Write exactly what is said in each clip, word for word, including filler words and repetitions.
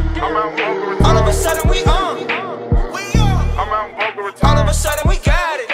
All of a sudden we on. All of a sudden we got it.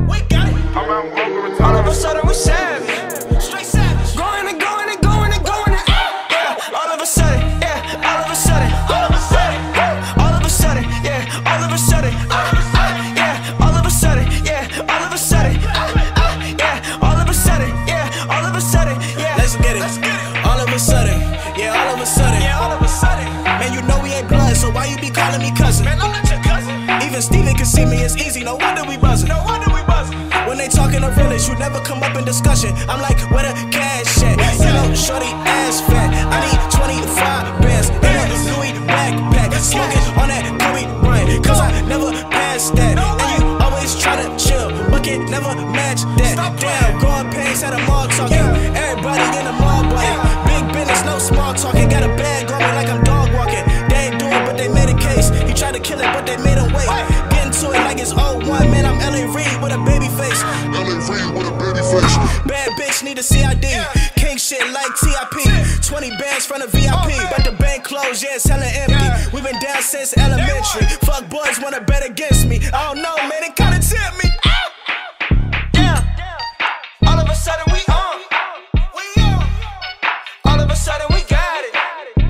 All of a sudden we savage. Straight savage. Going and going and going and going and yeah. All of a sudden, yeah. All of a sudden, all of a sudden, all of a sudden, yeah. All of a sudden, yeah. All of a sudden, yeah. All of a sudden, yeah. All of a sudden, yeah. All of a sudden, yeah. Let's get it. All of a sudden, yeah. All of a sudden, yeah. All of a sudden. Man, you know we ain't blood, so why you be calling me cousin? Man, I'm not your cousin. Even Steven can see me, it's easy. No wonder we buzzing. No wonder we buzzing. When they talking the realest, you never come up in discussion. I'm like, where the cash at? You know, shorty ass fat. I need twenty-five bands in a Louis backpack. Smoking on that Kobe Bryant, cause I never passed that. And you always try to chill, but can never match that. Damn, growing pains at a mall talking. Everybody in the mall body. Big business, no small talking. Got a bag on me like I'm dog walking. They ain't do it, but they made a case. He tried to kill it, but they made him wait. Getting to it like it's oh one. Man, I'm L A Reid with a baby face. L A Reid with a baby face. Bad bitch need a C I D. King shit like T I P. twenty bands from the V I P. But the bank closed, yeah, it's hella empty. We been down since elementary. Fuck boys wanna bet against me. I don't know, man, it kinda tempt me. Yeah. All of a sudden we on. All of a sudden we got it.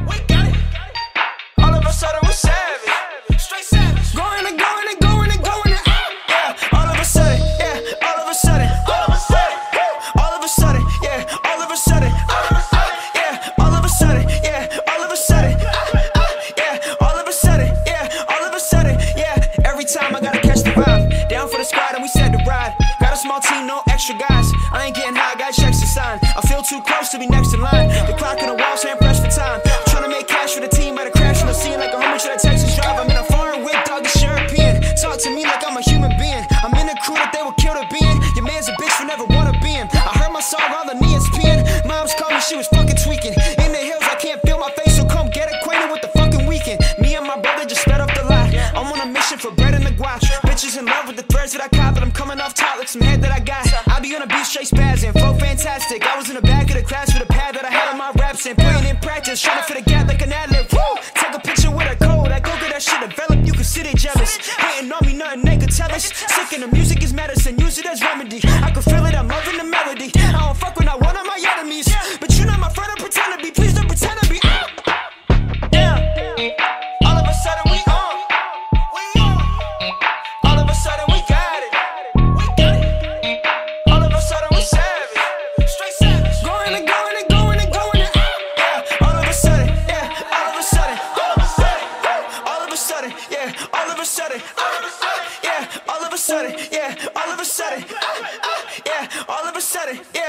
All of a sudden we savage. Straight savage. Going and going and going and going and yeah. All of a sudden, yeah. All of a sudden, all of a sudden, all of a sudden, yeah. All of a sudden, yeah. All of a sudden, yeah. All of a sudden, yeah. All of a sudden, yeah. All of a sudden, yeah. Every time I gotta catch the vibe. Down for the squad and we set the ride. Got a small team, no extra guys. I ain't getting high, got checks to sign. I feel too close to be next in line. The clock in the walls, hand pressed for time. Trying to make cash for the team, but I crash on the scene like a homie should I Texas drive. I'm in a foreign whip, dog, it's European. Talk to me like I'm a human being. I'm in a crew that they would kill to be in. Your man's a bitch for never wanna be in. I heard my song on the E S P N. Moms called me, she was fucking tweaking. In the hills, I can't feel my face, so come get acquainted with the fucking weekend. Me and my brother just sped up the lot. I'm on a mission for bread and the guac. Bitches in love with the threads that I cop, but I'm coming off top like some head that I got. I be on a beat straight spazzing, flow fantastic. I was in the back of the class with a pad that I had on my raps and playing in practice, trying to fit a gap like an ad-lib. Woo! Take a picture with a code, I go get that shit developed. You can see they jealous, hating on me, nothing they could tell us. Sick in the music is medicine, use it as remedy. I can feel it, I'm loving the melody. I don't fuck with not one of my enemies, but you not my friend, I pretend to be. Please don't pretend to be. Yeah. All of a sudden we on. All of a sudden we got it. All of a sudden we savage. Straight savage. Going and going and going and going and yeah. All of a sudden, yeah. All of a sudden, all of a sudden, all of a sudden, yeah. All of a sudden, yeah. All of a sudden, yeah. All of a sudden, yeah. All of a sudden, yeah.